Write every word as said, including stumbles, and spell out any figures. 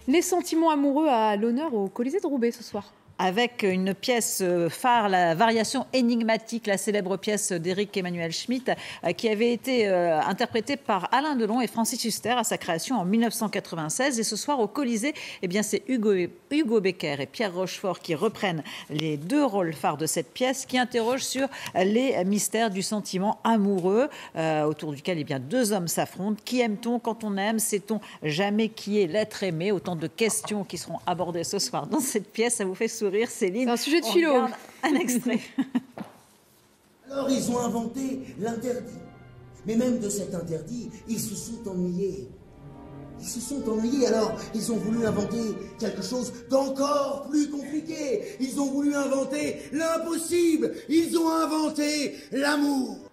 Les sentiments amoureux à l'honneur au Colisée de Roubaix ce soir. Avec une pièce phare, la variation énigmatique, la célèbre pièce d'Éric Emmanuel Schmitt, qui avait été euh, interprétée par Alain Delon et Francis Huster à sa création en mille neuf cent quatre-vingt-seize. Et ce soir au Colisée, eh bien, c'est Hugo, Hugo Becker et Pierre Rochefort qui reprennent les deux rôles phares de cette pièce, qui interrogent sur les mystères du sentiment amoureux, euh, autour duquel eh bien, deux hommes s'affrontent. Qui aime-t-on quand on aime? Sait-on jamais qui est l'être aimé? Autant de questions qui seront abordées ce soir dans cette pièce. Ça vous fait sourire? Céline, c'est un sujet de philo. Un extrait. Alors ils ont inventé l'interdit. Mais même de cet interdit, ils se sont ennuyés. Ils se sont ennuyés, alors ils ont voulu inventer quelque chose d'encore plus compliqué. Ils ont voulu inventer l'impossible. Ils ont inventé l'amour.